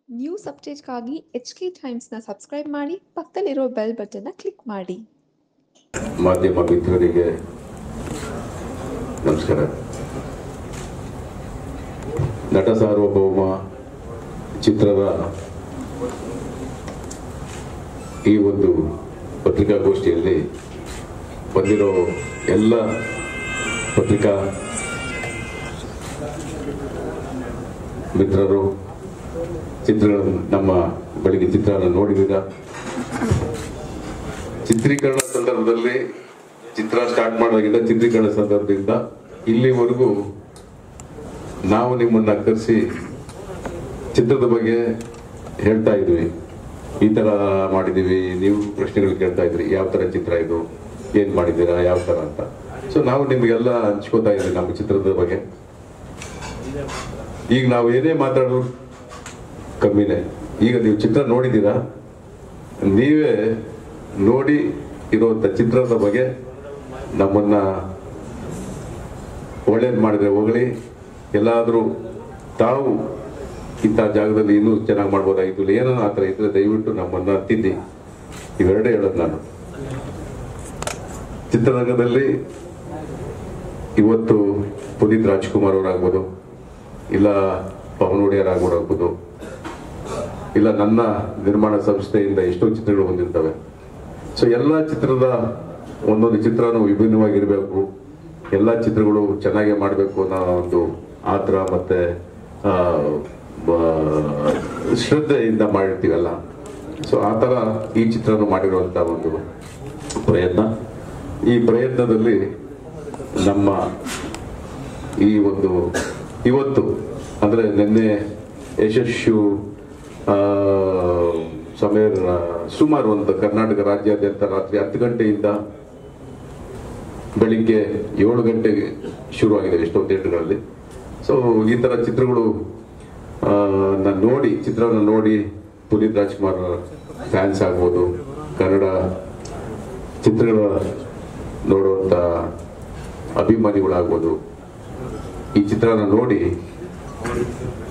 News ಅಪ್ಡೇಟ್ಗಾಗಿ HK ಟೈಮ್ಸ್ನ subscribe ಮಾಡಿ, ಪಕ್ಕದಲ್ಲಿರೋ ಬೆಲ್ ಬಟನ್ನ ಕ್ಲಿಕ್ ಮಾಡಿ. ಮಾಧ್ಯಮ ಮಿತ್ರರಿಗೆ ನಮಸ್ಕಾರ. ನಟ ಸಾರ್ವಭೌಮ ಚಿತ್ರದ ಈ ಒಂದು ಪತ್ರಿಕಾಗೋಷ್ಠಿಯಲ್ಲಿ ಬಂದಿರೋ ಎಲ್ಲ ಪತ್ರಿಕಾ ಮಿತ್ರರು, ನಮ್ಮ ಬೆಳಿಗ್ಗೆ ಚಿತ್ರನ ನೋಡಿದ್ದೀರಾ. ಚಿತ್ರೀಕರಣ ಸಂದರ್ಭದಲ್ಲಿ ಚಿತ್ರ ಸ್ಟಾರ್ಟ್ ಮಾಡೋದಾಗಿಂದ ಚಿತ್ರೀಕರಣ ಸಂದರ್ಭದಿಂದ ಇಲ್ಲಿವರೆಗೂ ನಾವು ನಿಮ್ಮನ್ನ ಕರೆಸಿ ಚಿತ್ರದ ಬಗ್ಗೆ ಹೇಳ್ತಾ ಇದ್ವಿ. ಈ ತರ ಮಾಡಿದೀವಿ, ನೀವು ಪ್ರಶ್ನೆಗಳು ಕೇಳ್ತಾ ಇದ್ರಿ, ಯಾವ ತರ ಚಿತ್ರ ಇದು, ಏನ್ ಮಾಡಿದ್ದೀರಾ, ಯಾವ ತರ ಅಂತ. ಸೊ ನಾವು ನಿಮ್ಗೆಲ್ಲ ಹಂಚ್ಕೋತಾ ಇದ್ವಿ ನಮ್ಮ ಚಿತ್ರದ ಬಗ್ಗೆ. ಈಗ ನಾವು ಏನೇ ಮಾತಾಡೋದು ಕಮ್ಮಿನೇ. ಈಗ ನೀವು ಚಿತ್ರ ನೋಡಿದ್ದೀರಾ, ನೀವೇ ನೋಡಿ ಇರುವಂತ ಚಿತ್ರದ ಬಗ್ಗೆ ನಮ್ಮನ್ನ ಒಳ್ಳೇದು ಮಾಡಿದ್ರೆ ಹೊಗಳಿ, ಎಲ್ಲಾದ್ರೂ ತಾವು ಇಂಥ ಜಾಗದಲ್ಲಿ ಇನ್ನೂ ಚೆನ್ನಾಗಿ ಮಾಡ್ಬೋದಾಗಿತ್ತು, ಏನೋ ಆ ಥರ ಇದ್ರೆ ದಯವಿಟ್ಟು ನಮ್ಮನ್ನ ತಿದ್ದಿ. ಇವೆರಡೇ ಹೇಳೋದು ನಾನು. ಚಿತ್ರರಂಗದಲ್ಲಿ ಇವತ್ತು ಪುನೀತ್ ರಾಜ್ಕುಮಾರ್ ಅವರಾಗ್ಬೋದು, ಇಲ್ಲ ಪವನ್ ಒಡೆಯರ್ ಆಗ್ಬೋದು, ಇಲ್ಲ ನನ್ನ ನಿರ್ಮಾಣ ಸಂಸ್ಥೆಯಿಂದ ಎಷ್ಟೋ ಚಿತ್ರಗಳು ಹೊಂದಿರ್ತವೆ. ಸೊ ಎಲ್ಲ ಚಿತ್ರದ ಒಂದೊಂದು ಚಿತ್ರನೂ ವಿಭಿನ್ನವಾಗಿರ್ಬೇಕು, ಎಲ್ಲ ಚಿತ್ರಗಳು ಚೆನ್ನಾಗಿ ಮಾಡಬೇಕು ಅನ್ನೋ ಒಂದು ಆತರ ಮತ್ತೆ ಶ್ರದ್ಧೆಯಿಂದ ಮಾಡಿರ್ತೀವಲ್ಲ. ಸೊ ಆ ಥರ ಈ ಚಿತ್ರನೂ ಮಾಡಿರುವಂತ ಒಂದು ಪ್ರಯತ್ನ. ಈ ಪ್ರಯತ್ನದಲ್ಲಿ ನಮ್ಮ ಈ ಒಂದು ಇವತ್ತು ಅಂದ್ರೆ ನಿನ್ನೆ ಯಶಸ್ಸು ಸಮಯ ಸುಮಾರು ಒಂದು ಕರ್ನಾಟಕ ರಾಜ್ಯಾದ್ಯಂತ ರಾತ್ರಿ 10 ಗಂಟೆಯಿಂದ ಬೆಳಿಗ್ಗೆ 7 ಗಂಟೆಗೆ ಶುರುವಾಗಿದೆ ಎಷ್ಟೋ ಥಿಯೇಟರ್ಗಳಲ್ಲಿ. ಸೊ ಈ ತರ ಚಿತ್ರಗಳು ಚಿತ್ರವನ್ನು ನೋಡಿ ಪುನೀತ್ ರಾಜ್ಕುಮಾರ್ ಫ್ಯಾನ್ಸ್ ಆಗ್ಬೋದು, ಕನ್ನಡ ಚಿತ್ರಗಳ ನೋಡುವಂತ ಅಭಿಮಾನಿಗಳಾಗ್ಬೋದು, ಈ ಚಿತ್ರನ ನೋಡಿ